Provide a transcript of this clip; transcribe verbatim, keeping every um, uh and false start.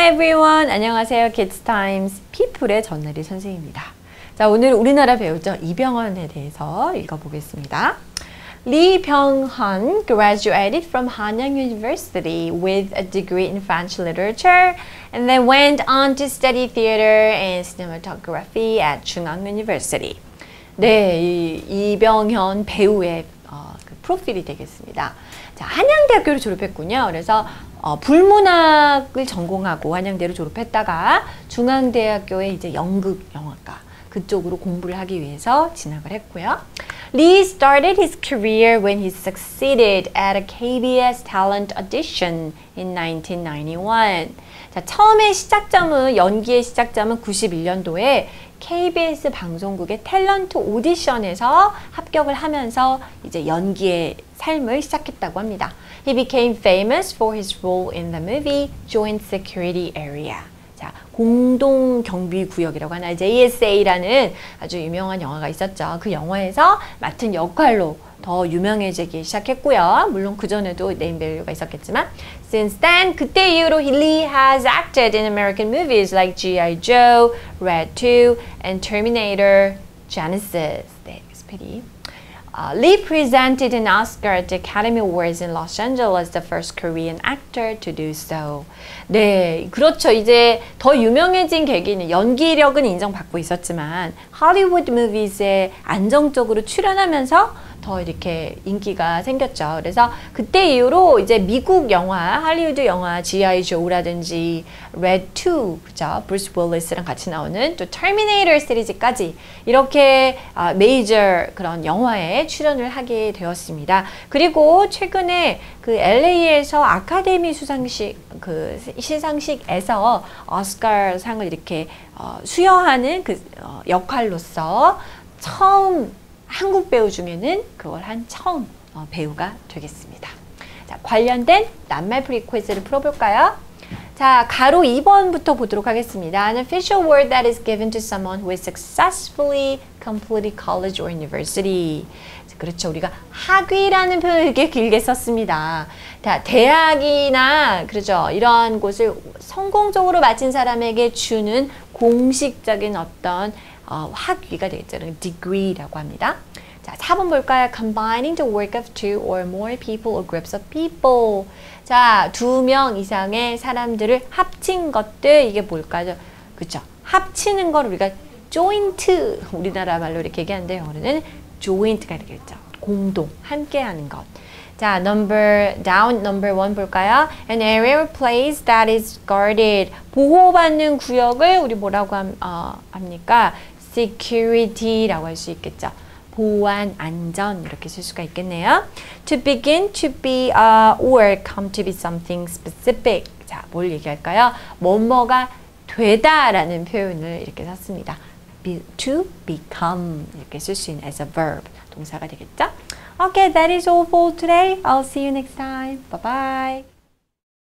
Hi everyone. 안녕하세요. Kids Times People의 전나리 선생님입니다. 자, 오늘 우리나라 배우죠. 이병헌에 대해서 읽어보겠습니다. Lee Byung-hun graduated from Hanyang University with a degree in French literature and then went on to study theater and cinematography at Chungang University. 네, 이, 이병헌 배우의 어, 그 프로필이 되겠습니다. 자, 한양대학교를 졸업했군요. 그래서 어, 불문학을 전공하고 한양대를 졸업했다가 중앙대학교에 이제 연극 영화과 그쪽으로 공부를 하기 위해서 진학을 했고요. Lee started his career when he succeeded at a K B S talent audition in nineteen ninety-one. 자, 처음에 시작점은 연기의 시작점은 구십일 년도에 K B S 방송국의 탤런트 오디션에서 합격을 하면서 이제 연기의 삶을 시작했다고 합니다. He became famous for his role in the movie Joint Security Area. 자, 공동 경비 구역이라고 하나 J S A라는 아주 유명한 영화가 있었죠. 그 영화에서 맡은 역할로 더 유명해지기 시작했고요. 물론 그 전에도 네임밸류가 있었겠지만 Since then, 그때 이후로 Lee has acted in American movies like G I. Joe, Red two, and Terminator Genesis. 네, 스펠이. Uh, Lee presented an Oscar at the Academy Awards in Los Angeles, the first Korean actor to do so. 네, 그렇죠. 이제 더 유명해진 계기는 연기력은 인정받고 있었지만 할리우드 무비즈에 안정적으로 출연하면서 더 이렇게 인기가 생겼죠. 그래서 그때 이후로 이제 미국 영화, 할리우드 영화 G I. Joe라든지 Red two, 그죠? 브루스 윌리스랑 같이 나오는 또 터미네이터 시리즈까지 이렇게 아, 메이저 그런 영화에 출연을 하게 되었습니다. 그리고 최근에 그 엘에이에서 아카데미 수상식 그 시상식에서 오스카상을 이렇게 어, 수여하는 그 어, 역할로서 처음 한국 배우 중에는 그걸 한 처음 어, 배우가 되겠습니다. 자, 관련된 낱말 프리퀴즈를 풀어볼까요? 자, 가로 이 번부터 보도록 하겠습니다. An official word that is given to someone who has successfully completed college or university. 그렇죠. 우리가 학위라는 표현을 이렇게 길게 썼습니다. 자, 대학이나 그렇죠. 이런 곳을 성공적으로 마친 사람에게 주는 공식적인 어떤 어, 학위가 되겠죠. degree라고 합니다. 자, 사 번 볼까요? Combining the work of two or more people or groups of people. 자, 두 명 이상의 사람들을 합친 것들, 이게 뭘까요? 그쵸? 합치는 걸 우리가 joint, 우리나라 말로 이렇게 얘기하는데 영어로는 joint가 되겠죠. 공동, 함께 하는 것. 자, number, down, number one 볼까요? An area or place that is guarded. 보호받는 구역을 우리 뭐라고 함, 어, 합니까? security라고 할 수 있겠죠. 보안, 안전 이렇게 쓸 수가 있겠네요. To begin, to be, uh, or come to be something specific. 자, 뭘 얘기할까요? 뭐뭐가 되다라는 표현을 이렇게 썼습니다. Be, to become 이렇게 쓸 수 있는 as a verb 동사가 되겠죠. Okay, that is all for today. I'll see you next time. Bye bye.